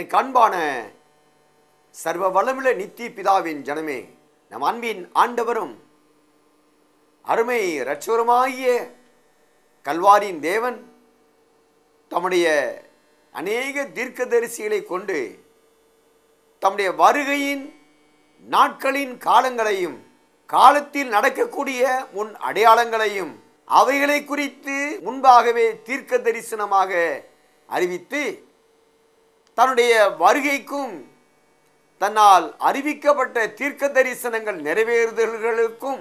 எனக்கு அன்பான சர்வ வல்லமுள்ள நித்திய பிதாவின் ஜனமே, நம் அன்பின் ஆண்டவரும் அருமை இரட்சகருமாகிய கல்வாரியின் தேவன் தம்முடைய அநேக தீர்க்கதரிசிகளை கொண்டு தம்முடைய வருகையின் நாட்களின் காலங்களையும் காலத்தில் நடக்கக்கூடிய முன் அடையாளங்களையும் அவைகளை குறித்து முன்பாகவே தீர்க்க தரிசனமாக அறிவித்து தன்னுடைய வருகைக்கும் தன்னால் அறிவிக்கப்பட்ட தீர்க்க தரிசனங்கள் நிறைவேறுதல்களுக்கும்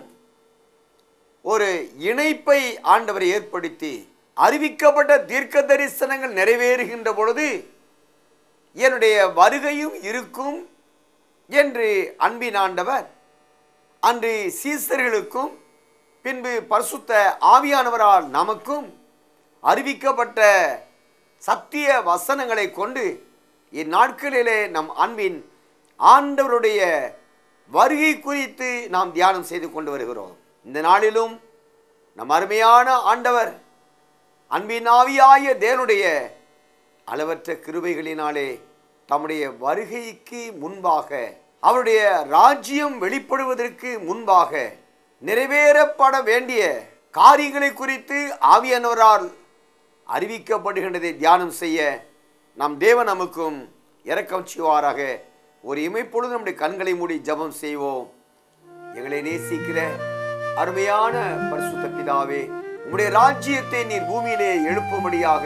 ஒரு இணைப்பை ஆண்டவர் ஏற்படுத்தி அறிவிக்கப்பட்ட தீர்க்க தரிசனங்கள் நிறைவேறுகின்ற பொழுது என்னுடைய வருகையும் இருக்கும் என்று அன்பின் ஆண்டவர் அன்று சீசர்களுக்கும் பின்பு பரிசுத்த ஆவியானவரால் நமக்கும் அறிவிக்கப்பட்ட சத்திய வசனங்களை கொண்டு இந்நாட்களிலே நம் அன்பின் ஆண்டவருடைய வருகை குறித்து நாம் தியானம் செய்து கொண்டு வருகிறோம். இந்த நாளிலும் நம் அருமையான ஆண்டவர் அன்பின் ஆவியாய தேவனுடைய அளவற்ற கிருபைகளினாலே தம்முடைய வருகைக்கு முன்பாக அவருடைய ராஜ்யம் வெளிப்படுவதற்கு முன்பாக நிறைவேறப்பட வேண்டிய காரியங்களை குறித்து ஆவியானவரால் அறிவிக்கப்படுகின்றதை தியானம் செய்ய நம் தேவன் நமக்கும் இரக்கம் செய்வாராக. ஒரு இமைப்பொழுது நம்முடைய கண்களை மூடி ஜெபம் செய்வோம். எங்களை நேசிக்கிற அருமையான பரிசுத்த பிதாவே, உம்முடைய ராஜ்யத்தை நீர் பூமியிலே எழுப்பும்படியாக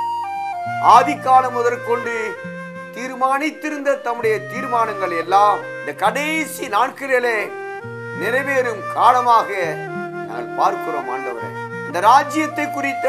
ஆதிகாலம் முதற்கொண்டு தீர்மானித்திருந்த தம்முடைய தீர்மானங்கள் எல்லாம் இந்த கடைசி நாட்களிலே நிறைவேறும் காலமாக நாங்கள் பார்க்கிறோம். ஆண்டவரே, இந்த ராஜ்யத்தை குறித்த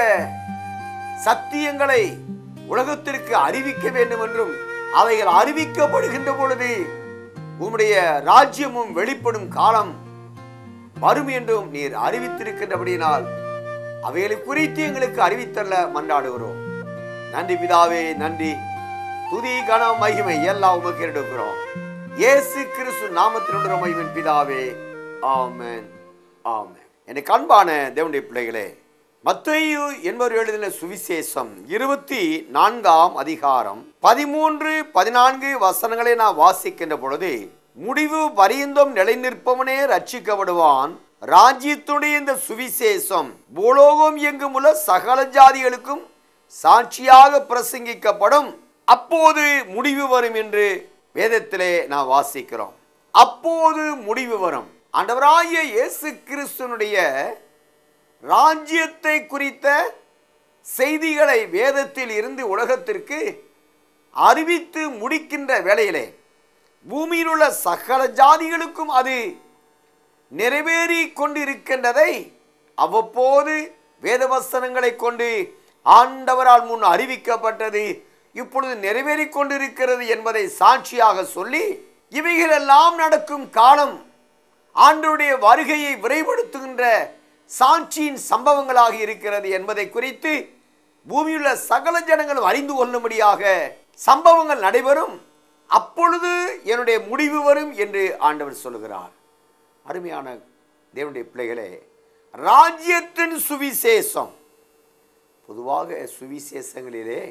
சத்தியங்களை உலகத்திற்கு அறிவிக்க வேண்டும் என்றும் அவைகள் அறிவிக்கப்படுகின்ற பொழுது உம்முடைய ராஜ்யமும் வெளிப்படும் காலம் வரும் என்றும் நீர் அறிவித்திருக்கின்றபடியினால் அவைகளை குறித்து எங்களுக்கு அறிவித்தல்ல மன்றாடுகிறோம். நன்றி பிதாவே, நன்றி. துதி கனம் மகிமை எல்லாம் உமக்கு எடுக்கிறோம். இயேசு கிறிஸ்து நாமத்தினுடைய மகிமையின் பிதாவே, ஆமென், ஆமென். எனக்கு அன்பான தேவனுடைய பிள்ளைகளே, மத்தேயு என்பவர் எழுதின சுவிசேஷம் 24ஆம் அதிகாரம் 13-14 வசனங்களை நான் வாசிக்கின்ற பொழுது, முடிவு பரியந்தம் நிலை நிற்பவனே ரட்சிக்கப்படுவான், ராஜ்யத்துடைய இந்த சுவிசேஷம் பூலோகம் எங்கும் உள்ள சகல ஜாதிகளுக்கும் சாட்சியாக பிரசங்கிக்கப்படும், அப்போது முடிவு வரும் என்று வேதத்திலே நான் வாசிக்கிறோம். அப்போது முடிவு வரும். ஆண்டவராகிய இயேசு கிறிஸ்துனுடைய ராஜ்யத்தை குறித்த செய்திகளை வேதத்தில் இருந்து உலகத்திற்கு அறிவித்து முடிக்கின்ற வேளையிலே பூமியில் உள்ள சகல ஜாதிகளுக்கும் அது நிறைவேறி கொண்டிருக்கின்றதை அவ்வப்போது வேதவசனங்களை கொண்டு ஆண்டவரால் முன் அறிவிக்கப்பட்டது இப்பொழுது நிறைவேறி கொண்டிருக்கிறது என்பதை சாட்சியாக சொல்லி, இவைகளெல்லாம் நடக்கும் காலம் ஆண்டவருடைய வருகையை விரைவுபடுத்துகின்ற சாட்சியின் சம்பவங்களாக இருக்கிறது என்பதை குறித்து பூமியுள்ள சகல ஜனங்களும் அறிந்து கொள்ளும்படியாக சம்பவங்கள் நடைபெறும், அப்பொழுது என்னுடைய முடிவு வரும் என்று ஆண்டவர் சொல்கிறார். அருமையான தேவனுடைய பிள்ளைகளே, ராஜ்யத்தின் சுவிசேஷம், பொதுவாக சுவிசேஷங்களிலே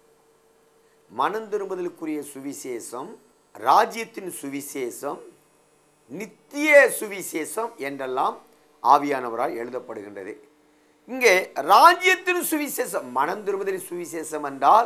மனம் திரும்புதலுக்குரிய சுவிசேஷம், ராஜ்யத்தின் சுவிசேஷம், நித்திய சுவிசேஷம் என்றெல்லாம் ஆவியானவரால் எழுதப்படுகின்றது. இங்கே ராஜ்யத்தின் சுவிசேஷம், மனம் திரும்புதலின் சுவிசேஷம் என்றால்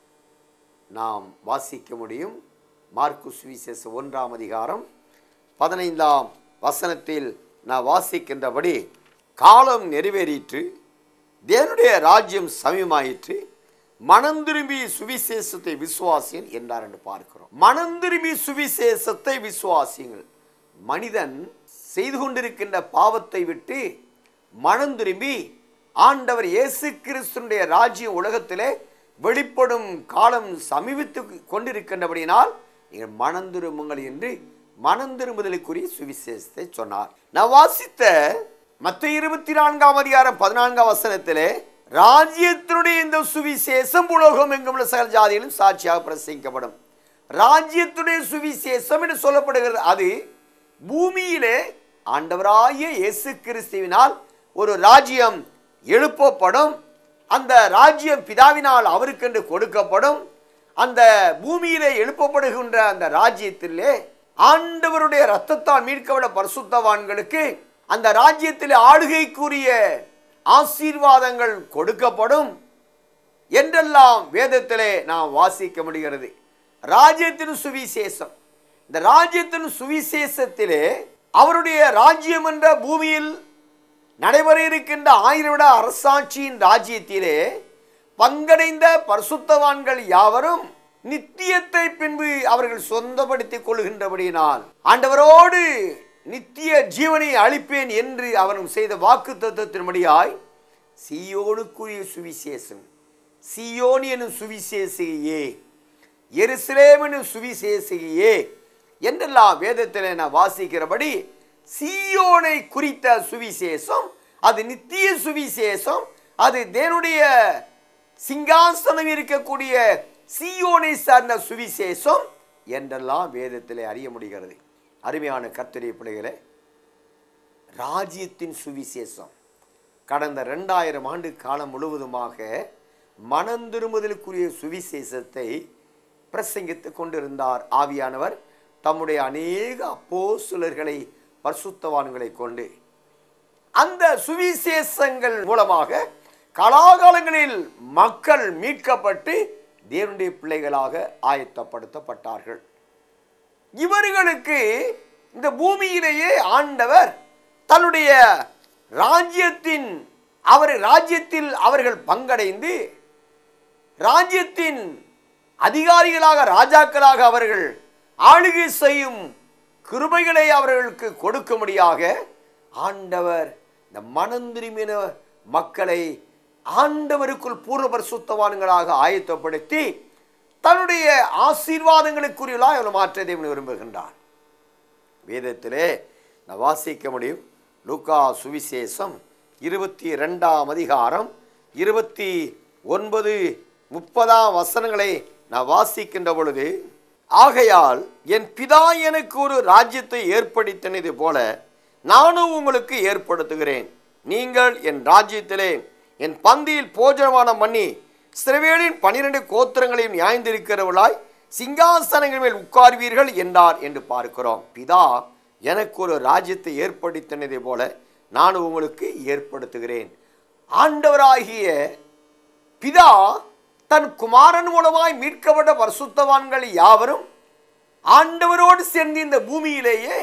நாம் வாசிக்க முடியும். மார்க்கு சுவிசேஷம் 1ஆம் அதிகாரம் 15ஆம் வசனத்தில் நான் வாசிக்கின்றபடி, காலம் நிறைவேறிற்று, தேவனுடைய ராஜ்யம் சமீபமாயிற்று, மனம் திரும்பி சுவிசேஷத்தை விசுவாசியுங்கள் என்றார் என்று பார்க்கிறோம். மனம் திரும்பி சுவிசேஷத்தை விசுவாசியுங்கள். மனிதன் செய்து கொண்டிருக்கின்ற பாவத்தை விட்டு மனம் திரும்பி ஆண்டவர் இயேசு கிறிஸ்துவினுடைய ராஜ்யம் உலகத்திலே வெளிப்படும் காலம் சமீபித்து கொண்டிருக்கின்றபடியினால் நீங்கள் மனம் திரும்புங்கள் என்று மனம் திரும்புதலுக்குரிய சுவிசேஷத்தை சொன்னார். நான் வாசித்த மத்தேயு 24ஆம் அதிகாரம் 14ஆம் வசனத்திலே, ராஜ்யத்தினுடைய இந்த சுவிசேஷம் உலகம் எங்கும் உள்ள சகல ஜாதிகளும் சாட்சியாக பிரசங்கிக்கப்படும். ராஜ்யத்துடைய சுவிசேஷம் என்று சொல்லப்படுகிறது. அது பூமியிலே ஆண்டவராகிய இயேசு கிறிஸ்துவினால் ஒரு ராஜ்யம் எழுப்பப்படும். அந்த ராஜ்யம் பிதாவினால் அவருக்கென்று கொடுக்கப்படும். அந்த பூமியிலே எழுப்பப்படுகின்ற அந்த ராஜ்யத்திலே ஆண்டவருடைய இரத்தத்தால் மீட்கப்பட்ட பரிசுத்தவான்களுக்கு அந்த ராஜ்யத்திலே ஆளுகைக்குரிய ஆசீர்வாதங்கள் கொடுக்கப்படும் என்றெல்லாம் வேதத்திலே நாம் வாசிக்க முடிகிறது. ராஜ்யத்தின் சுவிசேஷம், இந்த ராஜ்யத்தின் சுவிசேஷத்திலே அவருடைய ராஜ்யம் என்ற பூமியில் நடைபெற இருக்கின்ற 1000 வருட அரசாட்சியின் ராஜ்யத்திலே பங்கடைந்த பரிசுத்தவான்கள் யாவரும் நித்தியத்தை பின்பு அவர்கள் சொந்தப்படுத்திக் கொள்கின்றபடியினால் ஆண்டவரோடு நித்திய ஜீவனை அளிப்பேன் என்று அவரும் செய்த வாக்கு தத்துவத்தின்படியாய் சீயோனுக்குரிய சுவிசேஷம், சீயோன் எனும் சுவிசேஷியே, எருசலேம் எனும் சுவிசேஷியே என்றெல்லாம் வேதத்தில் நான் வாசிக்கிறபடி சீயோனை குறித்த சுவிசேஷம், அது நித்திய சுவிசேஷம், அது தேவனுடைய சிங்காசனம் இருக்கக்கூடிய சீயோனை சார்ந்த சுவிசேஷம் என்றெல்லாம் வேதத்திலே அறிய முடிகிறது. அருமையான கர்த்தருடைய பிள்ளைகளே, ராஜ்யத்தின் சுவிசேஷம் கடந்த 2000 ஆண்டு காலம் முழுவதுமாக மனம் திரும்புதலுக்குரிய சுவிசேஷத்தை பிரசங்கித்துக் கொண்டிருந்தார் ஆவியானவர் தம்முடைய அநேக அப்போஸ்தலர்களை பரிசுத்தவான்களை கொண்டு. அந்த சுவிசேஷங்கள் மூலமாக காலாகாலங்களில் மக்கள் மீட்கப்பட்டு தேவனுடைய பிள்ளைகளாக ஆயத்தப்படுத்தப்பட்டார்கள். இவர்களுக்கு இந்த பூமியிலேயே ஆண்டவர் தன்னுடைய ராஜ்யத்தில் அவர்கள் பங்கடைந்து ராஜ்யத்தின் அதிகாரிகளாக ராஜாக்களாக அவர்கள் ஆளுகை செய்யும் கிருபைகளை அவர்களுக்கு கொடுக்கும்படியாக ஆண்டவர் இந்த மனம் திரும்பின மக்களை ஆண்டவருக்குள் பூர்வ பரிசுத்தவான்களாக ஆயத்தப்படுத்தி தன்னுடைய ஆசீர்வாதங்களுக்குரியவர்களாக அவர் மாற்ற தேவன் விரும்புகின்றார். வேதத்திலே நான் வாசிக்க முடியும். லூக்கா சுவிசேஷம் 22ஆம் அதிகாரம் 29, 30 வசனங்களை நான் வாசிக்கின்ற பொழுது, ஆகையால் என் பிதா எனக்கு ஒரு ராஜ்யத்தை ஏற்படுத்தினது போல நானும் உங்களுக்கு ஏற்படுத்துகிறேன். நீங்கள் என் ராஜ்யத்திலே என் பந்தியில் போஜனமானம் பண்ணி இஸ்ரவேலின் 12 கோத்திரங்களையும் நியாயந்திருக்கிறவர்களாய் சிங்காசனங்கள் மேல் உட்கார்வீர்கள் என்றார் என்று பார்க்கிறோம். பிதா எனக்கு ஒரு ராஜ்யத்தை ஏற்படுத்தினதை போல நான் உங்களுக்கு ஏற்படுத்துகிறேன். ஆண்டவராகிய பிதா தன் குமாரன் மூலமாய் மீட்கப்பட்ட பரிசுத்தவான்கள் யாவரும் ஆண்டவரோடு சேர்ந்து இந்த பூமியிலேயே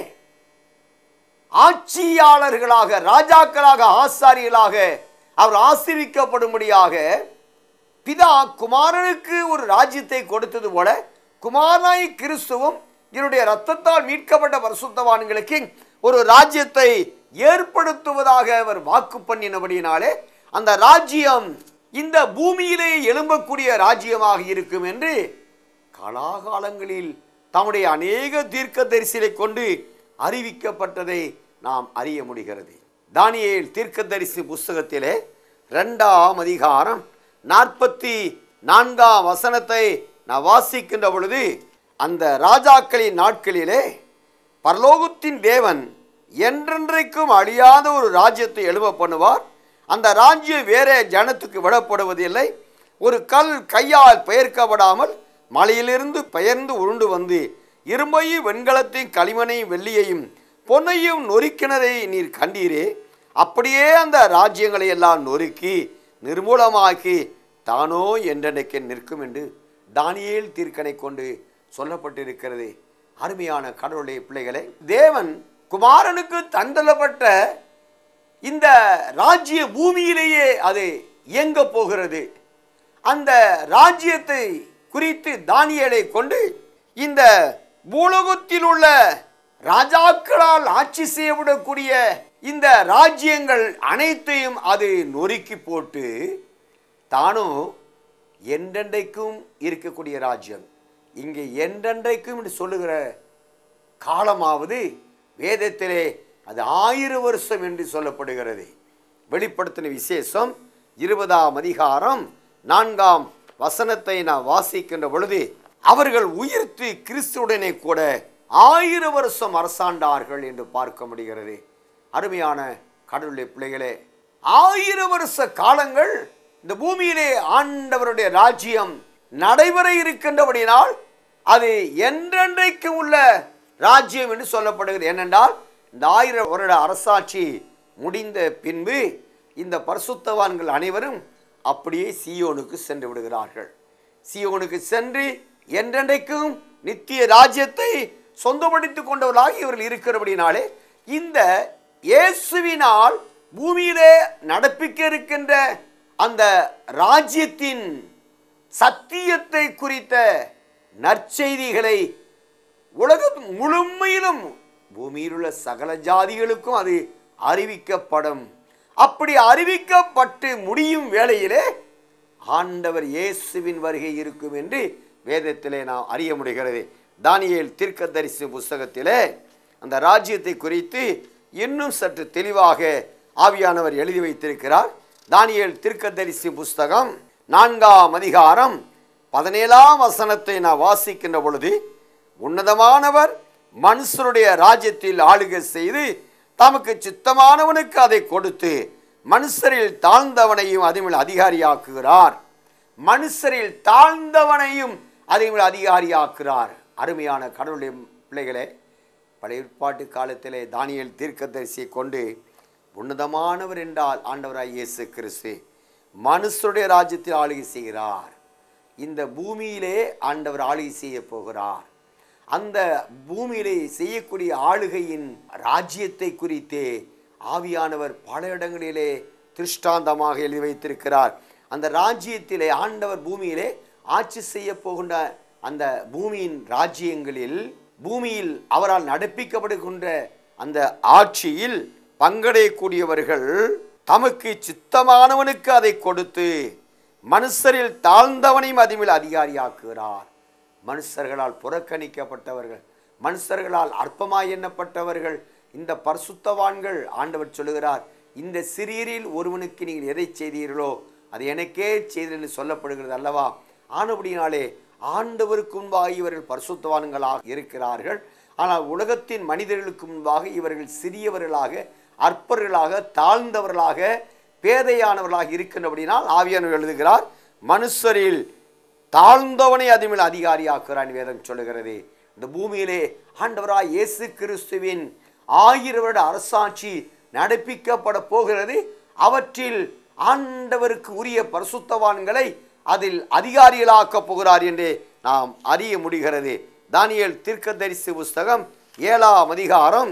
ஆட்சியாளர்களாக, ராஜாக்களாக, ஆசாரியர்களாக அவர் ஆசீர்வதிக்கப்படும்படியாக பிதா குமாரனுக்கு ஒரு ராஜ்யத்தை கொடுத்தது போல குமாரனாய் கிறிஸ்துவும் என்னுடைய இரத்தத்தால் மீட்கப்பட்ட பரிசுத்தவான்களுக்கு ஒரு ராஜ்யத்தை ஏற்படுத்துவதாக அவர் வாக்கு பண்ணினபடியினாலே அந்த ராஜ்யம் இந்த பூமியிலே எழும்பக்கூடிய ராஜ்யமாக இருக்கும் என்று காலாகாலங்களில் தம்முடைய அநேக தீர்க்கதரிசிகளை கொண்டு அறிவிக்கப்பட்டதை நாம் அறிய முடிகிறது. தானியேல் தீர்க்கதரிசி புஸ்தகத்திலே 2ஆம் அதிகாரம் 44ஆம் வசனத்தை நான் வாசிக்கின்ற பொழுது, அந்த ராஜாக்களின் நாட்களிலே பரலோகத்தின் தேவன் என்றென்றைக்கும் அழியாத ஒரு ராஜ்யத்தை எழுப்ப பண்ணுவார். அந்த ராஜ்யம் வேற ஜனத்துக்கு விடப்படுவதில்லை. ஒரு கல் கையால் பெயர்க்கப்படாமல் மலையிலிருந்து பெயர்ந்து உருண்டு வந்து இரும்பையும் வெண்கலத்தையும் களிமணையும் வெள்ளியையும் பொன்னையும் நொறுக்கினதை நீர் கண்டீரே, அப்படியே அந்த ராஜ்யங்களை எல்லாம் நொறுக்கி நிர்மூலமாக்கி தானோ என்றென்றைக்கு நிற்கும் என்று தானியேல் தீர்க்கனை கொண்டு சொல்லப்பட்டிருக்கிறது. அருமையான கடவுளுடைய பிள்ளைகளை, தேவன் குமாரனுக்கு தந்தளப்பட்ட இந்த ராஜ்ய பூமியிலேயே அது இயங்க போகிறது. அந்த ராஜ்யத்தை குறித்து தானியேலை கொண்டு இந்த பூலோகத்தில் உள்ள ராஜாக்களால் ஆட்சி செய்யப்படக்கூடிய இந்த ராஜ்யங்கள் அனைத்தையும் அது நொறுக்கி போட்டு தானும் என்றென்றைக்கும் இருக்கக்கூடிய ராஜ்யம், இங்கே என்றென்றைக்கும் என்று சொல்லுகிற காலமாவது வேதத்திலே அது 1000 வருஷம் என்று சொல்லப்படுகிறது. வெளிப்படுத்தின விசேஷம் 20ஆம் அதிகாரம் 4ஆம் வசனத்தை நான் வாசிக்கின்ற பொழுது, அவர்கள் உயிர்த்து கிறிஸ்துவுடனே கூட 1000 வருஷம் அரசாண்டார்கள் என்று பார்க்க முடிகிறது. அருமையான கடவுளுடைய பிள்ளைகளே, 1000 வருஷ காலங்கள் இந்த பூமியிலே ஆண்டவருடைய ராஜ்யம் நடைபெற இருக்கின்றபடினால் அது என்றென்றைக்கு உள்ள ராஜ்யம் என்று சொல்லப்படுகிறது. ஏனென்றால் இந்த 1000 வருட அரசாட்சி முடிந்த பின்பு இந்த பரிசுத்தவான்கள் அனைவரும் அப்படியே சீயோனுக்கு சென்று விடுகிறார்கள். சீயோனுக்கு சென்று என்றென்றைக்கும் நித்திய ராஜ்யத்தை சொந்தப்படுத்திக் கொண்டவர்களாக இவர்கள் இருக்கிறபடினாலே இந்த இயேசுவினால் பூமியிலே நடப்பிக்க இருக்கின்ற அந்த ராஜ்யத்தின் சத்தியத்தை குறித்த நற்செய்திகளை உலகம் முழுமையிலும் பூமியில் உள்ள சகல ஜாதிகளுக்கும் அது அறிவிக்கப்படும். அப்படி அறிவிக்கப்பட்டு முடியும் வேளையிலே ஆண்டவர் இயேசுவின் வருகை இருக்கும் என்று வேதத்திலே நாம் அறிய முடிகிறது. தானியேல் தீர்க்கதரிசி புஸ்தகத்திலே அந்த ராஜ்யத்தை குறித்து இன்னும் சற்று தெளிவாக ஆவியானவர் எழுதி வைத்திருக்கிறார். தானியேல் தீர்க்கதரிசி புஸ்தகம் 4ஆம் அதிகாரம் 17ஆம் வசனத்தை நான் வாசிக்கின்ற பொழுது, உன்னதமானவர் மனுஷருடைய ராஜ்யத்தில் ஆளுகை செய்து தமக்கு சித்தமானவனுக்கு அதை கொடுத்து மனுஷரில் தாழ்ந்தவனையும் அதேமேல் அதிகாரியாக்குகிறார். மனுஷரில் தாழ்ந்தவனையும் அதேமேல் அதிகாரியாக்குகிறார். அருமையான கடவுளுடைய பிள்ளைகளே, பழைய ஏற்பாட்டு காலத்திலே தானியேல் தீர்க்கதரிசியை கொண்டு உன்னதமானவர் என்றால் ஆண்டவராய் இயேசு கிறிஸ்து மனுஷருடைய ராஜ்யத்தில் ஆளுகை செய்கிறார். இந்த பூமியிலே ஆண்டவர் ஆளுகை செய்ய போகிறார். அந்த பூமியிலே செய்யக்கூடிய ஆளுகையின் ராஜ்யத்தை குறித்தே ஆவியானவர் பல இடங்களிலே திருஷ்டாந்தமாக எழுதி வைத்திருக்கிறார். அந்த ராஜ்யத்திலே ஆண்டவர் பூமியிலே ஆட்சி செய்ய போகின்ற அந்த பூமியின் ராஜ்யங்களில் பூமியில் அவரால் நடப்பிக்கப்படுகின்ற அந்த ஆட்சியில் பங்கடையக்கூடியவர்கள் தமக்கு சித்தமானவனுக்கு அதை கொடுத்து மனுஷரில் தாழ்ந்தவனையும் அதுமேல் அதிகாரியாக்குகிறார். மனுஷர்களால் புறக்கணிக்கப்பட்டவர்கள், மனுஷர்களால் அற்பமாய் எண்ணப்பட்டவர்கள் இந்த பரிசுத்தவான்கள் ஆண்டவர் சொல்லுகிறார், இந்த சிறியரில் ஒருவனுக்கு நீங்கள் எதை செய்தீர்களோ அது எனக்கே செய்தீர்கள் என்று சொல்லப்படுகிறது அல்லவா. ஆனபடினாலே ஆண்டவருக்கு முன்பாக இவர்கள் பரிசுத்தவான்களாக இருக்கிறார்கள். ஆனால் உலகத்தின் மனிதர்களுக்கு முன்பாக இவர்கள் சிறியவர்களாக, அற்பர்களாக, தாழ்ந்தவர்களாக, பேதையானவர்களாக இருக்கின்றபடினால் ஆவியானவர் எழுதுகிறார், மனுஷரில் தாழ்ந்தவனை அதுமேல் அதிகாரியாக்குறான் வேதம் சொல்லுகிறது. இந்த பூமியிலே ஆண்டவராய் இயேசு கிறிஸ்துவின் 1000 வருட அரசாட்சி நடப்பிக்கப்பட போகிறது. அவற்றில் ஆண்டவருக்கு உரிய பரிசுத்தவான்களை அதில் அதிகாரிகளாக்கப் போகிறார் என்று நாம் அறிய முடிகிறது. தானியேல் தீர்க்கதரிசி புஸ்தகம் 7ஆம் அதிகாரம்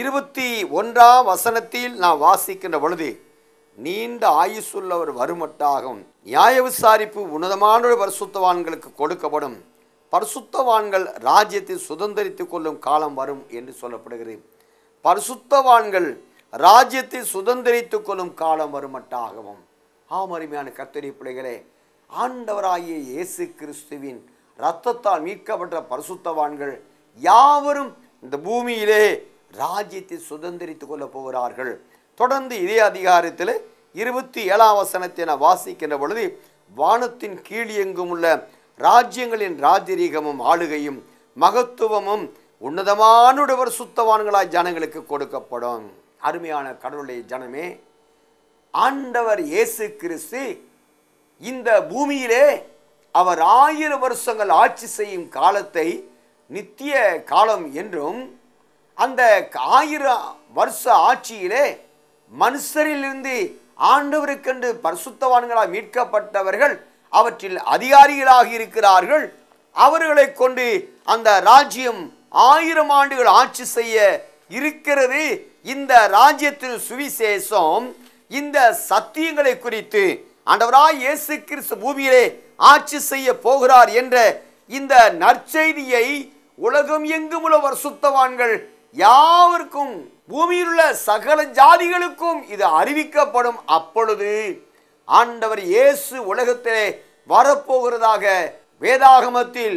21ஆம் வசனத்தில் நாம் வாசிக்கின்ற பொழுது, நீண்ட ஆயுசுள்ளவர் வருமட்டாகும் நியாய விசாரிப்பு உன்னதமான பரிசுத்தவான்களுக்கு கொடுக்கப்படும், பரிசுத்தவான்கள் ராஜ்யத்தை சுதந்திரித்துக் கொள்ளும் காலம் வரும் என்று சொல்லப்படுகிறது. பரிசுத்தவான்கள் ராஜ்யத்தை சுதந்திரித்துக் கொள்ளும் காலம் வருமட்டாகவும். அருமையான கர்த்தருடைய பிள்ளைகளே, ஆண்டவராகிய இயேசு கிறிஸ்துவின் இரத்தத்தால் மீட்கப்பட்ட பரிசுத்தவான்கள் யாவரும் இந்த பூமியிலே ராஜ்யத்தை சுதந்திரித்துக் கொள்ள போகிறார்கள். தொடர்ந்து இதே அதிகாரத்தில் 27ஆம் வசனத்தை நான் வாசிக்கின்ற பொழுது, வானத்தின் கீழ் எங்கும் உள்ள ராஜ்யங்களின் ராஜரீகமும் ஆளுகையும் மகத்துவமும் உன்னதமான பரிசுத்தவான்களாய் ஜனங்களுக்கு கொடுக்கப்படும். அருமையான கடவுளுடைய ஜனமே, ஆண்டவர் இயேசு கிறிஸ்து இந்த பூமியிலே அவர் 1000 வருஷங்கள் ஆட்சி செய்யும் காலத்தை நித்திய காலம் என்றும், அந்த 1000 வருஷ ஆட்சியிலே மனுஷரிலிருந்து ஆண்டவருக்கென்று பரிசுத்தவான்களால் மீட்கப்பட்டவர்கள் அவற்றில் அதிகாரிகளாக இருக்கிறார்கள். அவர்களை கொண்டு அந்த ராஜ்யம் 1000 ஆண்டுகள் ஆட்சி செய்ய இருக்கிறது. இந்த ராஜ்யத்தின் சுவிசேஷம், இந்த சத்தியங்களை குறித்து ஆண்டவராய் இயேசு கிறிஸ்து பூமியிலே ஆட்சி செய்ய போகிறார் என்ற இந்த நற்செய்தியை உலகம் எங்கும் உள்ள பரிசுத்தவான்கள் யாவருக்கும், பூமியில் உள்ள சகல ஜாதிகளுக்கும் இது அறிவிக்கப்படும். அப்பொழுது ஆண்டவர் இயேசு உலகத்திலே வரப்போகிறதாக வேதாகமத்தில்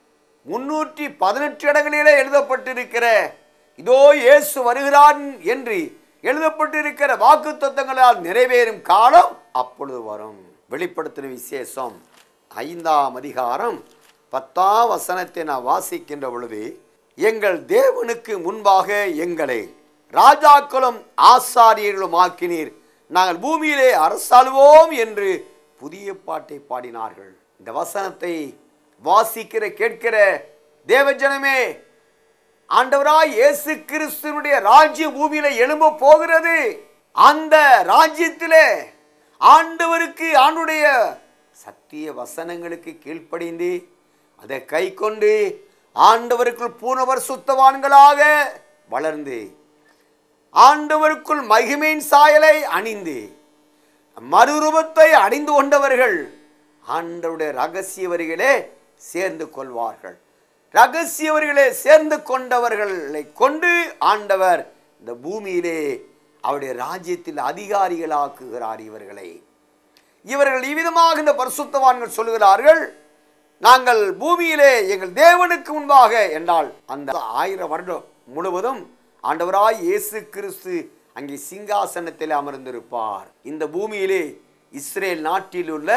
318 இடங்களிலே எழுதப்பட்டிருக்கிற இதோ இயேசு வருகிறான் என்று எழுதப்பட்டிருக்கிற வாக்குத்தத்தங்களால் நிறைவேறும் காலம் அப்பொழுது வரும். வெளிப்படுத்தின விசேஷம் 5ஆம் அதிகாரம் 10ஆம் வசனத்தை நான் வாசிக்கின்ற பொழுது, எங்கள் தேவனுக்கு முன்பாக எங்களை ராஜாக்களும் ஆசாரியர்களும் ஆக்கினீர், நாங்கள் பூமியிலே அரசாளுவோம் என்று புதிய பாட்டை பாடினார்கள். இந்த வசனத்தை வாசிக்கிற கேட்கிற தேவஜனமே, ஆண்டவராய் இயேசு கிறிஸ்துவினுடைய ராஜ்யம் பூமியில எழும்ப போகிறது. அந்த ராஜ்யத்திலே ஆண்டவருக்கு ஆண்டுடைய சத்திய வசனங்களுக்கு கீழ்ப்படிந்து அதை கை கொண்டு ஆண்டவருக்குள் பூர்ணவர் சுத்தவான்களாக வளர்ந்து ஆண்டவருக்குள் மகிமையின் சாயலை அணிந்து மறுரூபத்தை அணிந்து கொண்டவர்கள் ஆண்டவருடைய ரகசிய வரிகளே சேர்ந்து கொள்வார்கள். ரகசிய வரிகளே சேர்ந்து கொண்டவர்களை கொண்டு ஆண்டவர் இந்த பூமியிலே அவருடைய ராஜ்யத்தில் அதிகாரிகளாக்குகிறார் இவர்களை. இவர்கள் இவ்விதமாக இந்த பரிசுத்தவான்கள் சொல்லுகிறார்கள், நாங்கள் பூமியிலே எங்கள் தேவனுக்கு முன்பாக என்றால் அந்த 1000 வருடம் முழுவதும் ஆண்டவராய் இயேசு கிறிஸ்து அங்கே சிங்காசனத்தில் அமர்ந்திருப்பார். இந்த பூமியிலே இஸ்ரேல் நாட்டில் உள்ள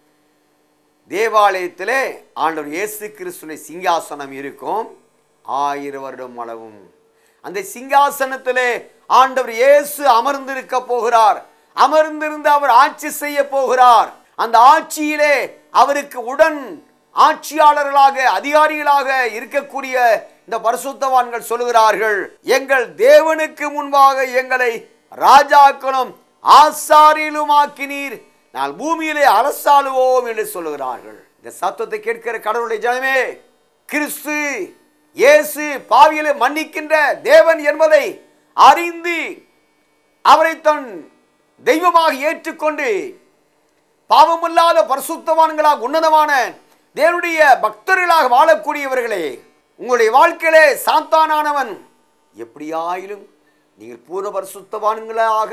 தேவாலயத்திலே ஆண்டவர் இயேசு கிறிஸ்துவின் சிங்காசனம் இருக்கும் 1000 வருடம் அளவும். அந்த சிங்காசனத்திலே ஆண்டவர் இயேசு அமர்ந்திருக்க போகிறார். அமர்ந்திருந்து அவர் ஆட்சி செய்ய போகிறார். அந்த ஆட்சியிலே அவருக்கு உடன் ஆட்சியாளர்களாக அதிகாரிகளாக இருக்கக்கூடிய இந்த பரிசுத்தவான்கள் சொல்லுகிறார்கள், எங்கள் தேவனுக்கு முன்பாக எங்களை ராஜாக்களும் ஆசாரியலுமாக்கினீர், நான் பூமியிலே அரசாளுவோம் என்று சொல்லுகிறார்கள். இந்த சத்தத்தை கேட்கிற கடவுளுடைய ஜனமே, கிறிஸ்து இயேசு பாவிகளை மன்னிக்கின்ற தேவன் என்பதை அறிந்து அவரை தன் தெய்வமாக ஏற்றுக்கொண்டு பாவமில்லாத பரிசுத்தவான்களாக உன்னதமான தேவனுடைய பக்தர்களாக வாழக்கூடியவர்களே, உங்களுடைய வாழ்க்கையிலே சாத்தானானவன் எப்படியாயிலும் நீங்கள் பூர்ண பரிசுத்தவான்களாக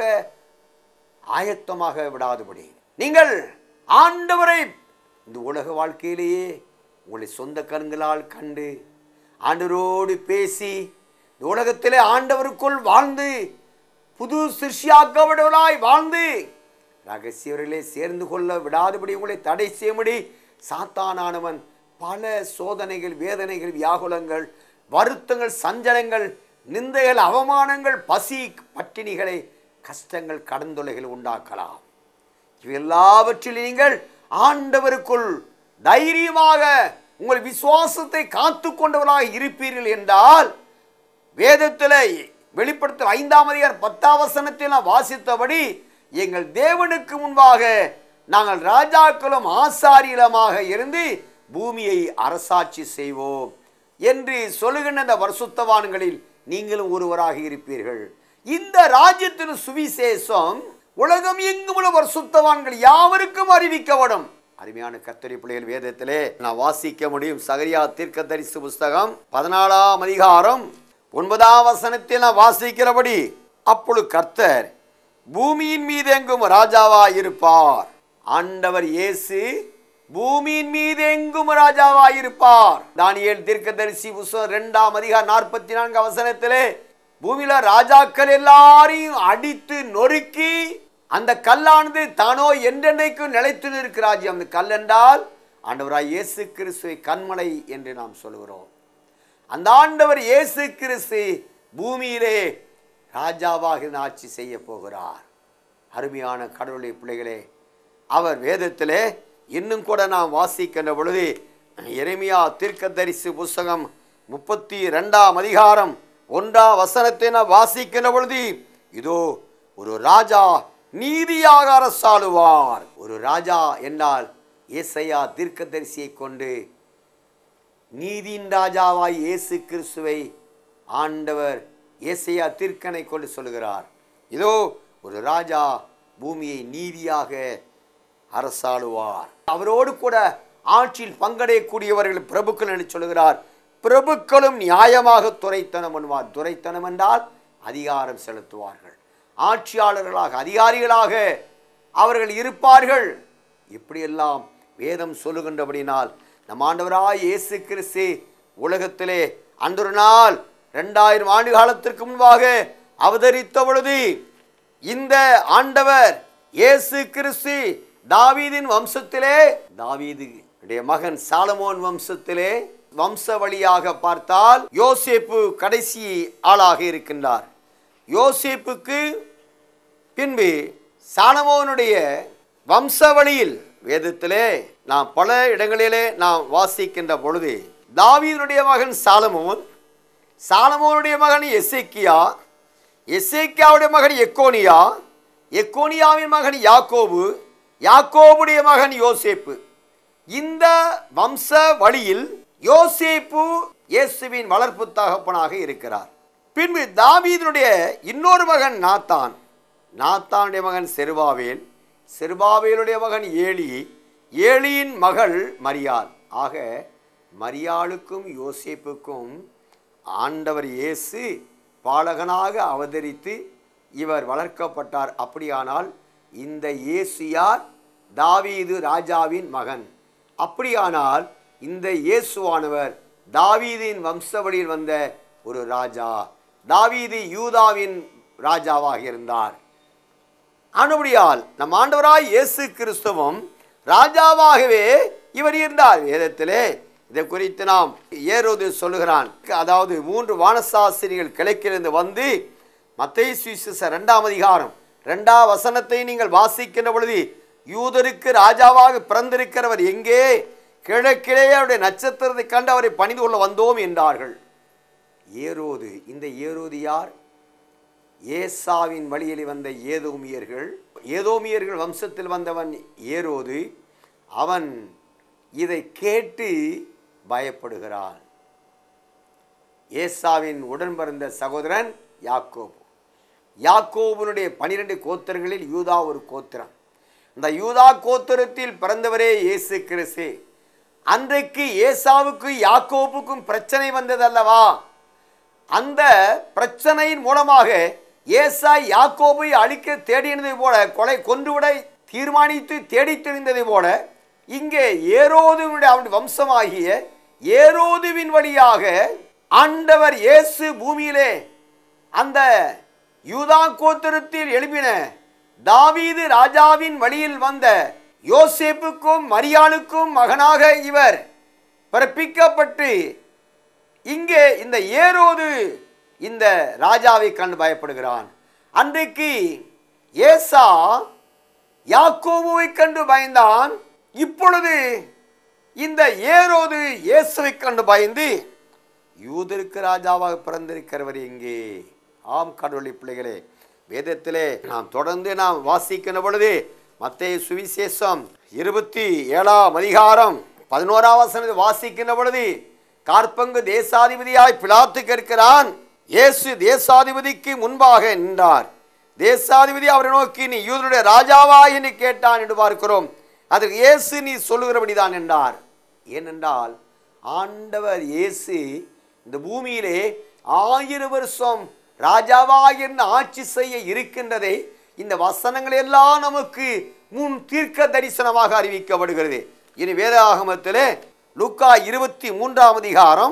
ஆயத்தமாக விடாதபடி நீங்கள் ஆண்டவரை இந்த உலக வாழ்க்கையிலேயே உங்களை சொந்த கண்களால் கண்டு ஆண்டவரோடு பேசி இந்த உலகத்திலே ஆண்டவருக்குள் வாழ்ந்து புது சிருஷ்டியாக்கப்பட்டவர்களாய் வாழ்ந்து ரகசியவர்களே சேர்ந்து கொள்ள விடாதபடி உங்களை தடை செய்யும்படி சாத்தானானவன் பல சோதனைகள், வேதனைகள், வியாகுலங்கள், வருத்தங்கள், சஞ்சலங்கள், நிந்தைகள், அவமானங்கள், பசி, பட்டினிகளை, கஷ்டங்கள், கடந்தொலைகள் உண்டாக்கலாம். இவெல்லாவற்றில் நீங்கள் ஆண்டவருக்குள் தைரியமாக உங்கள் விசுவாசத்தை காத்து கொண்டவர்களாக இருப்பீர்கள் என்றால், வேதத்தில் வெளிப்படுத்தல் 5ஆம் அதிகாரம் 10ஆம் வசனத்தில் நான் வாசித்தபடி எங்கள் தேவனுக்கு முன்பாக நாங்கள் ராஜாக்களும் ஆசாரியலமாக இருந்து பூமியை அரசாட்சி செய்வோம் என்று சொல்லுகின்ற இந்த பரிசுத்தவான்களில் நீங்களும் ஒருவராக இருப்பீர்கள். இந்த ராஜ்யத்தின் சுவிசேஷம் உலகம் எங்கும் உள்ள பரிசுத்தவான்கள் யாவருக்கும் அறிவிக்கப்படும். அருமையான கர்த்தருடைய பிள்ளைகள், வேதத்திலே நான் வாசிக்க முடியும். சகரியா தீர்க்கதரிசி புஸ்தகம் 14ஆம் அதிகாரம் 9ஆம் வசனத்தில் நான் வாசிக்கிறபடி, அப்பொழுது கர்த்தர் பூமியின் மீது எங்கும் ராஜாவாய் இருப்பார். ஆண்டவர் இயேசு பூமியின் மீது எங்கும் ராஜாவாய் இருப்பார். தானியேல் தீர்க்கதரிசி புஸ்தகம் 2ஆம் அதிகாரம் 44ஆம் வசனத்திலே பூமியில ராஜாக்கள் எல்லாரையும் அடித்து நொறுக்கி அந்த கல்லானது தானோ என்றென்றைக்கும் நிலைத்து நிற்கிற ராஜ்யம். அந்த கல் என்றால் ஆண்டவராய் இயேசு கிறிஸ்துவை கண்மலை என்று நாம் சொல்கிறோம். அந்த ஆண்டவர் இயேசு கிறிஸ்து பூமியிலே ராஜாவாக ஆட்சி செய்ய போகிறார். அருமையான கடவுளுடைய பிள்ளைகளே, அவர் வேதத்திலே இன்னும் கூட நாம் வாசிக்கின்ற பொழுது எரேமியா தீர்க்கதரிசி புஸ்தகம் 32ஆம் அதிகாரம் 1ஆம் வசனத்தை நாம் வாசிக்கின்ற பொழுது, இதோ ஒரு ராஜா நீதியாக அரசாளுவார். ஒரு ராஜா என்றால் ஏசாயா தீர்க்கதரிசியை கொண்டு நீதியின் ராஜாவாய் இயேசு கிறிஸ்துவை ஆண்டவர் ஏசாயா தீர்க்கனை கொண்டு சொல்லுகிறார். இதோ ஒரு ராஜா பூமியை நீதியாக அரசாளுவார். அவரோடு கூட ஆட்சியில் பங்கடையக்கூடியவர்கள் பிரபுக்கள் என்று சொல்லுகிறார். பிரபுக்களும் நியாயமாக துரைத்தனம் பண்ணுவார். துரைத்தனம் என்றால் அதிகாரம் செலுத்துவார்கள். ஆட்சியாளர்களாக அதிகாரிகளாக அவர்கள் இருப்பார்கள். இப்படியெல்லாம் வேதம் சொல்லுகின்றபடினால் நம் ஆண்டவராய் இயேசு கிறிஸ்து உலகத்திலே அன்றொரு நாள் 2000 ஆண்டு காலத்திற்கு முன்பாக அவதரித்த பொழுது இந்த ஆண்டவர் இயேசு கிறிஸ்து தாவீதின் வம்சத்திலே, தாவீதுடைய மகன் சாலமோன் வம்சத்திலே வம்ச வழியாக பார்த்தால் யோசேப்பு கடைசி ஆளாக இருக்கின்றார். யோசேப்புக்கு பின்பு சாலமோனுடைய வம்ச வழியில் வேதத்திலே நாம் பல இடங்களிலே நாம் வாசிக்கின்ற பொழுது தாவீதுடைய மகன் சாலமோன், சாலமோனுடைய மகன் எசேக்கியா, எசேக்கியாவுடைய மகன் எக்கோனியா, எக்கோனியாவின் மகன் யாக்கோபு, யாக்கோபுடைய மகன் யோசேப்பு. இந்த வம்ச வழியில் யோசேப்பு இயேசுவின் வளர்ப்பு தகப்பனாக இருக்கிறார். பின்பு தாவீதுடைய இன்னொரு மகன் நாத்தான், நாத்தானுடைய மகன் செருபாவேல், செருபாவேலுடைய மகன் ஏலி, ஏலியின் மகள் மரியாள். ஆக மரியாளுக்கும் யோசேப்புக்கும் ஆண்டவர் இயேசு பாலகனாக அவதரித்து இவர் வளர்க்கப்பட்டார். அப்படியானால் இந்த இயேசு யார்? தாவீது ராஜாவின் மகன். அப்படியானால் இந்த இயேசுவானவர் தாவீதின் வம்சவழியில் வந்த ஒரு ராஜா. தாவீது யூதாவின் ராஜாவாக இருந்தார். ஆனபடியால் நம் ஆண்டவராய் இயேசு கிறிஸ்துவும் ராஜாவாகவே இவர் இருந்தார். வேதத்திலே இதை குறித்து நாம் ஏரோது சொல்லுகிறான். அதாவது 3 வானசாஸ்திரிகள் கிழக்கிலிருந்து வந்து மத்தேயு சுவிசேஷம் 2ஆம் அதிகாரம் 2ஆம் வசனத்தை நீங்கள் வாசிக்கின்ற பொழுது, யூதருக்கு ராஜாவாக பிறந்திருக்கிறவர் எங்கே? கிழக்கிலே அவருடைய நட்சத்திரத்தை கண்டு அவரை பணிந்து கொள்ள வந்தோம் என்றார்கள். ஏரோது, இந்த ஏரோது யார்? ஏசாவின் வழியில் வந்த ஏதோமியர்கள், ஏதோமியர்கள் வம்சத்தில் வந்தவன் ஏரோது. அவன் இதை கேட்டு பயப்படுகிறான். ஏசாவின் உடன் பிறந்த சகோதரன் யாக்கோபு. யாக்கோபுனுடைய 12 கோத்திரங்களில் யூதா ஒரு கோத்திரம். இந்த யூதா கோத்திரத்தில் பிறந்தவரே இயேசு கிறிஸ்து. அன்றைக்கு ஏசாவுக்கு யாக்கோபுக்கும் பிரச்சனை வந்தது அல்லவா? அந்த பிரச்சனையின் மூலமாக ஏசா யாக்கோபை அழிக்க தேடினதை போல, கொன்றுவிட தீர்மானித்து தேடி தெரிந்ததை போல, இங்கே ஏரோதுவினுடைய அவருடைய வம்சமாகிய ஏரோதுவின் வழியாக ஆண்டவர் இயேசு பூமியிலே அந்த யூதா கோத்திரத்தில் எழுப்பின தாவீது ராஜாவின் வழியில் வந்த யோசேப்புக்கும் மரியாளுக்கும் மகனாக இவர் பிறப்பிக்கப்பட்டு, இங்கே இந்த ஏரோது இந்த ராஜாவை கண்டு பயப்படுகிறான். அன்றைக்கு ஏசா யாக்கோபுவை கண்டு பயந்தான். இப்பொழுது இந்த ஏரோது இயேசுவை கண்டு பயந்து, யூதருக்கு ராஜாவாக பிறந்திருக்கிறவர் எங்கே? ஆம் கடவுளை பிள்ளைகளே, வேதத்திலே நாம் தொடர்ந்து நாம் வாசிக்கின்ற பொழுது மத்தேயு சுவிசேஷம் 27ஆம் அதிகாரம் 11ஆம் வசனத்தை வாசிக்கின்ற பொழுது, காற்பங்கு தேசாதிபதியாய் பிலாத்து கேட்கிறான். இயேசு தேசாதிபதிக்கு முன்பாக நின்றார். தேசாதிபதி அவரை நோக்கி, நீ யூதருடைய ராஜாவா என்று கேட்டான் என்று பார்க்கிறோம். அதற்கு இயேசு, நீ சொல்லுகிறபடிதான் என்றார். ஏனென்றால் ஆண்டவர் இயேசு இந்த பூமியிலே 1000 வருஷம் ராஜாவாக இருந்து ஆட்சி செய்ய இருக்கின்றதை இந்த வசனங்கள் எல்லாம் நமக்கு முன் தீர்க்க தரிசனமாக அறிவிக்கப்படுகிறது. இனி வேதாகமத்திலே லூக்கா 23ஆம் அதிகாரம்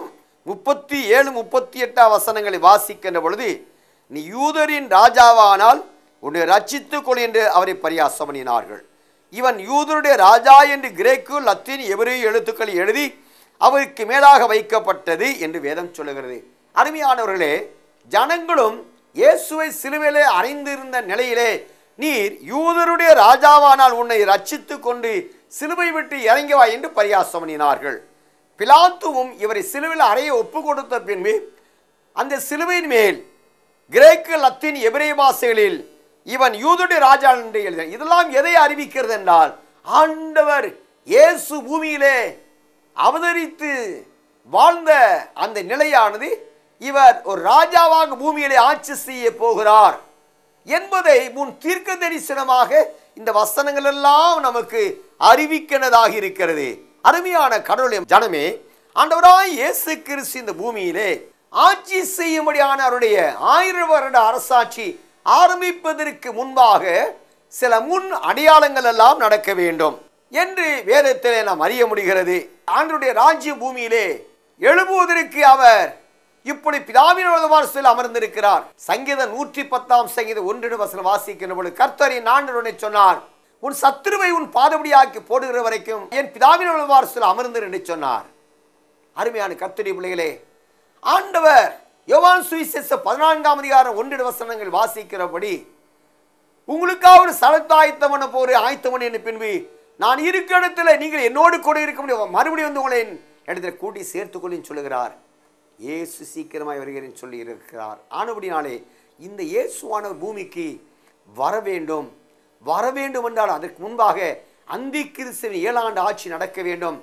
37-38 வசனங்களை வாசிக்கின்ற பொழுது, நீ யூதரின் ராஜாவானால் உன்னை ரட்சித்துக் கொள் என்று அவரை பரியாசம் பண்ணினார்கள். இவன் யூதருடைய ராஜா என்று கிரேக்கு, லத்தீன், எபிரேய எழுத்துக்கள் எழுதி அவருக்கு மேலாக வைக்கப்பட்டது என்று வேதம் சொல்லுகிறது. அருமையானவர்களே, ஜனங்களும் இயேசுவை சிலுவையிலே அறைந்திருந்த நிலையிலே, நீர் யூதருடைய ராஜாவானால் உன்னை ரட்சித்து கொண்டு சிலுவை விட்டு இறங்கி வா என்று பரியாசம் பண்ணினார்கள். பிலாத்துவும் இவரை சிலுவையில் அறைய ஒப்பு கொடுத்த பின்பு அந்த சிலுவையின் மேல் கிரேக்கு, லத்தீன், எபிரேய பாஷைகளில் இவன் யூதருடைய ராஜா என்று எழுதினார். இதெல்லாம் எதை அறிவிக்கிறது என்றால், ஆண்டவர் இயேசு பூமியிலே அவதரித்து வாழ்ந்த அந்த நிலையானது, இவர் ஒரு ராஜாவாக பூமியிலே ஆட்சி செய்ய போகிறார் என்பதை முன் தீர்க்க தரிசனமாக இந்த வசனங்கள் எல்லாம் நமக்கு அறிவிக்கிறதாக இருக்கிறது. அருமையான கடவுளின் ஜனமே, ஆண்டவராய் இயேசு கிறிஸ்து இந்த பூமியிலே ஆட்சி செய்யும்படியான அவருடைய 1000 வருட அரசாட்சி ஆரம்பிப்பதற்கு முன்பாக சில முன் அடையாளங்கள் எல்லாம் நடக்க வேண்டும் என்று வேதத்திலே நாம் அறிய முடிகிறது. ஆண்டவருடைய ராஜ்ய பூமியிலே எழுப்புவதற்கு அவர் இப்படி பிதாவின் வலதுபார்சையில் அமர்ந்திருக்கிறார். சங்கீதம் 110ஆம் சங்கீதம் 1 வசனம் வாசிக்கின்ற பொழுது, கர்த்தரின் ஆண்டவர் சொன்னார், உன் சத்துருவை உன் பாதபடியாக்கி போடுகிற வரைக்கும் என் பிதாவின் வலதுபார்சையில் அமர்ந்து என்று சொன்னார். அருமையான கர்த்தருடைய பிள்ளைகளே, ஆண்டவர் யோவான் சுவிசேஷம் 14ஆம் அதிகாரம் 1 வசனங்கள் வாசிக்கிறபடி, உங்களுக்காக ஒரு ஸ்தலத்தை ஆயத்தம் பண்ண போற ஆயத்தம் பண்ண பின்பு நான் இருக்கிற இடத்துல நீங்கள் என்னோடு கூட இருக்க முடியும், மறுபடியும் வந்து உங்களை இடத்துல கூட்டி சேர்த்துக்கொள்ளின்னு சொல்லுகிறார். இயேசு சீக்கிரமாய் வருகிறேன்னு சொல்லி இருக்கிறார். ஆனபடினாலே இந்த இயேசுவானவர் பூமிக்கு வர வேண்டும். வர வேண்டும் என்றால் அதற்கு முன்பாக அந்தி கிறிஸ்துவின் 7 ஆண்டு ஆட்சி நடக்க வேண்டும்.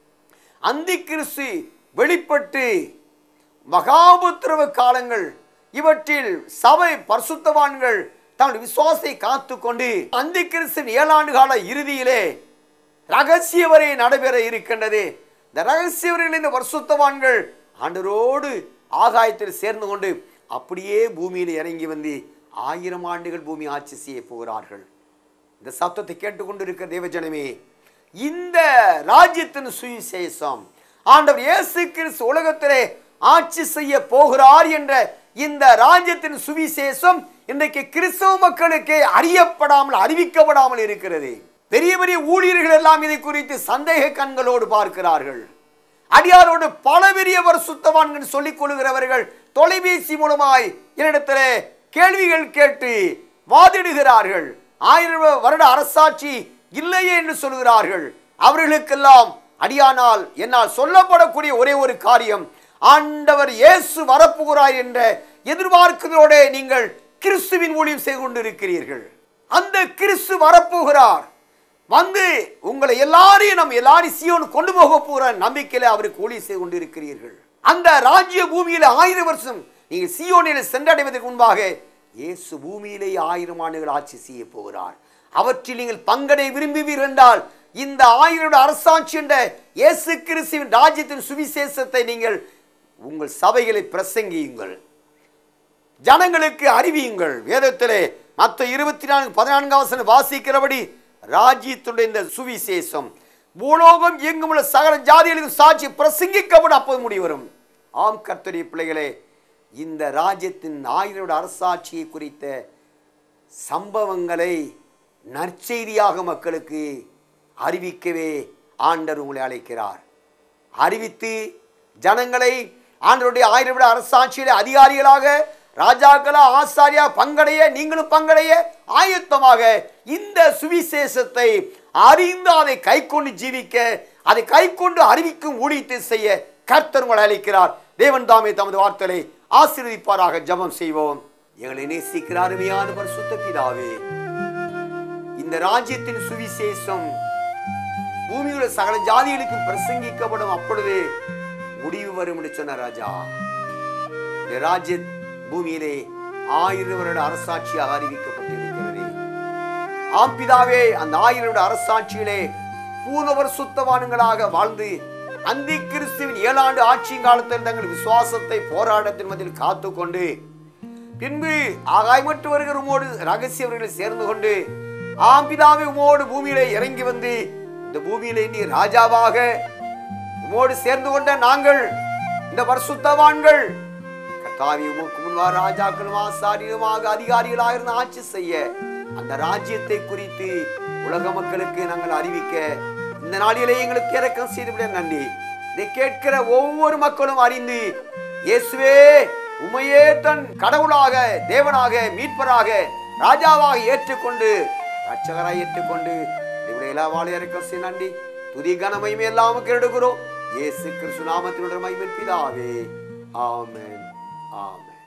அந்தி கிறிஸ்து வெளிப்பட்டு மகாபுத்திரவ காலங்கள் இவற்றில் சபை பரிசுத்தவான்கள் தங்களுடைய விசுவாசத்தை காத்து கொண்டு அந்தி கிறிஸ்துவின் 7 ஆண்டு கால இறுதியிலே ரகசிய வரை நடைபெற இருக்கின்றது. இந்த ரகசிய வரையில் இந்த பரிசுத்தவான்கள் ஆண்டவரோடு ஆகாயத்தில் சேர்ந்து கொண்டு அப்படியே பூமியில் இறங்கி வந்து 1000 ஆண்டுகள் பூமி ஆட்சி செய்ய போகிறார்கள். இந்த சத்தத்தை கேட்டுக்கொண்டு இருக்க தேவஜனமே, இந்த ராஜ்யத்தின் சுவிசேஷம் ஆண்டவர் இயேசு கிறிஸ்து உலகத்திலே ஆட்சி செய்ய போகிறார் என்ற இந்த ராஜ்யத்தின் சுவிசேஷம் இன்றைக்கு கிறிஸ்தவ மக்களுக்கு அறியப்படாமல் அறிவிக்கப்படாமல் இருக்கிறது. பெரிய பெரிய ஊழியர்கள் எல்லாம் இதை குறித்து சந்தேக கண்களோடு பார்க்கிறார்கள். அடியாரோடு பல பெரிய பரிசுத்தவான்கள் சொல்லிக் கொள்கிறவர்கள் தொலைபேசி மூலமாய் என்னிடத்திலே கேள்விகள் கேட்டு வாதிடுகிறார்கள். 1000 வருட அரசாட்சி இல்லையே என்று சொல்கிறார்கள். அவர்களுக்கெல்லாம் அடியானால் என்னால் சொல்லப்படக்கூடிய ஒரே ஒரு காரியம், ஆண்டவர் இயேசு வரப்போகிறார் என்ற எதிர்பார்க்கிறதோடு நீங்கள் கிறிஸ்துவின் ஊழியம் செய்து கொண்டிருக்கிறீர்கள். அந்த கிறிஸ்து வரப்போகிறார், வந்து உங்களை எல்லாரையும் சீயோனுக்கு கொண்டு போக போகிற நம்பிக்கையில அவருக்கு ஊழியம் செய்து கொண்டிருக்கிறீர்கள். அந்த ராஜ்ய பூமியில 1000 வருஷம் நீங்கள் சீயோனில் சென்றடைவதற்கு முன்பாக இயேசு பூமியிலே 1000 ஆண்டுகள் ஆட்சி செய்ய போகிறார். அவற்றில் நீங்கள் பங்கடை விரும்புவீர்கள் என்றால் இந்த 1000 அரசாட்சி என்ற இயேசு கிறிஸ்துவின் ராஜ்யத்தின் சுவிசேஷத்தை நீங்கள் உங்கள் சபைகளை பிரசங்கியுங்கள், ஜனங்களுக்கு அறிவியுங்கள். வேதத்திலே மத்தேயு 24:14 வாசிக்கிறபடி ராஜ்யத்துடைய இந்த சுவிசேஷம் பூலோகம் எங்கும் உள்ள சகல ஜாதிகளுக்கும் சாட்சி பிரசங்கிக்கப்படும், அப்போது முடிவரும். ஆம் கர்த்தருடைய பிள்ளைகளே, இந்த ராஜ்யத்தின் 1000 அரசாட்சியை குறித்த சம்பவங்களை நற்செய்தியாக மக்களுக்கு அறிவிக்கவே ஆண்டவர் உங்களை அழைக்கிறார். அறிவித்து ஜனங்களை ஆண்டவருடைய 1000 அரசாட்சியிலே அதிகாரிகளாக, ராஜாக்களா, ஆசாரியா பங்கடைய, நீங்களும் பங்கடைய ஆயத்தமாக இந்த சுவிசேஷத்தை அறிந்து அதை கை கொண்டு ஜீவிக்க, அதை கை கொண்டு அறிவிக்கும் ஊழியத்தை செய்ய கர்த்தர் உங்களை அழைக்கிறார். தேவன் தாமே தமது வார்த்தையை ஆசீர்வதிப்பாராக. ஜெபம் செய்வோம். எங்களை நேசிக்கிற அருமையான பரிசுத்த பிதாவே, இந்த ராஜ்யத்தின் சுவிசேஷம் பூமியுள்ள சகல ஜாதிகளுக்கு பிரசங்கிக்கப்படும், அப்பொழுது முடிவு வரும் என்று சொன்ன ராஜா, இந்த ராஜ்ய பூமியிலே 1000 வருட அரசாட்சியாக அறிவிக்கப்பட்டிருக்கிறது. ஆம் பிதாவே, அந்த 1000 வருட அரசாட்சியிலே பூர்ணவர் சுத்தவான்களாக வாழ்ந்து அந்தி கிறிஸ்துவின் 7 ஆண்டு ஆட்சி காலத்தில் தங்கள் விசுவாசத்தை போராட்டத்தின் மத்தியில் காத்து கொண்டு பின்பு ஆகாயமற்று வருகிற உமோடு ரகசியவர்களை சேர்ந்து கொண்டு ஆம் பிதாவே உமோடு பூமியிலே இறங்கி வந்து இந்த பூமியிலே நீ ராஜாவாக உமோடு சேர்ந்து கொண்ட நாங்கள் இந்த பரிசுத்தவான்கள் கர்த்தாவே உமக்கு முன்பாக ராஜாக்களும் ஆசாரியருமாக அதிகாரிகளாக இருந்து ஆட்சி செய்ய அந்த ராஜ்யத்தை குறித்து உலக மக்களுக்கு நாங்கள் அறிவிக்க இந்த நாளிலே எங்களுக்கு இரக்கம் செய்துவிட நன்றி. இதை கேட்கிற ஒவ்வொரு மக்களும் அறிந்து இயேசுவே உமையே தன் கடவுளாக, தேவனாக, மீட்பராக, ராஜாவாக ஏற்றுக்கொண்டு ரட்சகராக ஏற்றுக்கொண்டு இவருடைய எல்லா வாழ இரக்கம் செய்ய நன்றி. துதி கனமையும் எல்லாம் எடுக்கிறோம் இயேசு கிறிஸ்து நாமத்தினுடைய மகிமை பிதாவே. ஆமென், ஆமென்.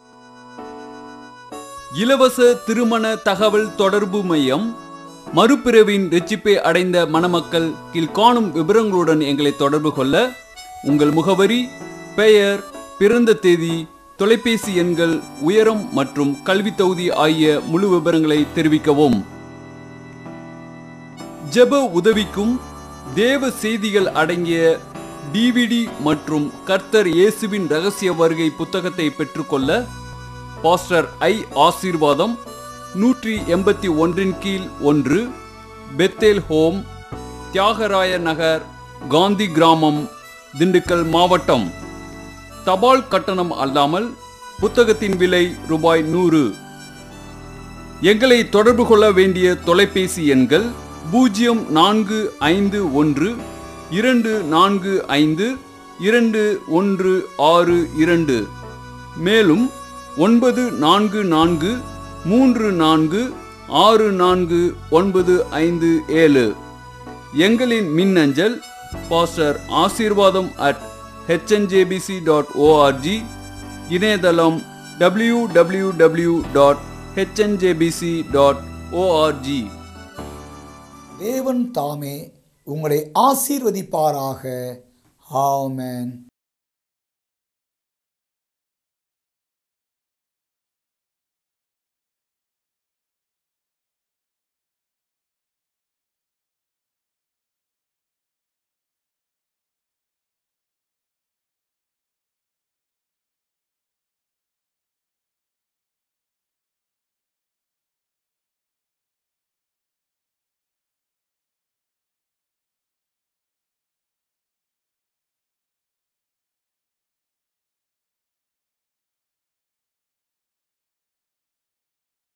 இலவச திருமண தகவல் தொடர்பு மையம். மறுபிறவின் இரட்சிப்பை அடைந்த மணமக்கள் கீழ்காணும் விவரங்களுடன் எங்களை தொடர்பு கொள்ள உங்கள் முகவரி, பெயர், பிறந்த தேதி, தொலைபேசி எண்கள், உயரம் மற்றும் கல்வி தகுதி ஆகிய முழு விவரங்களை தெரிவிக்கவும். ஜெப உதவிக்கும் தேவ செய்திகள் அடங்கிய DVD மற்றும் கர்த்தர் இயேசுவின் ரகசிய வருகை புத்தகத்தை பெற்றுக்கொள்ள பாஸ்டர் ஐ. ஆசீர்வாதம் 181 கீழ் 1, பெத்தேல் ஹோம், தியாகராய நகர், காந்தி கிராமம், திண்டுக்கல் மாவட்டம். தபால் கட்டணம் அல்லாமல் புத்தகத்தின் விலை ரூபாய் 100. எங்களை தொடர்பு கொள்ள வேண்டிய தொலைபேசி எண்கள் 0452452162. மேலும் 9443464957. எங்களின் மின்னஞ்சல் பாஸ்டர் ஆசீர்வாதம் @hnjbc.org, இணையதளம் www.hnjbc.org. தேவன் தாமே உங்களை ஆசீர்வதிப்பாராக. ஆமென்.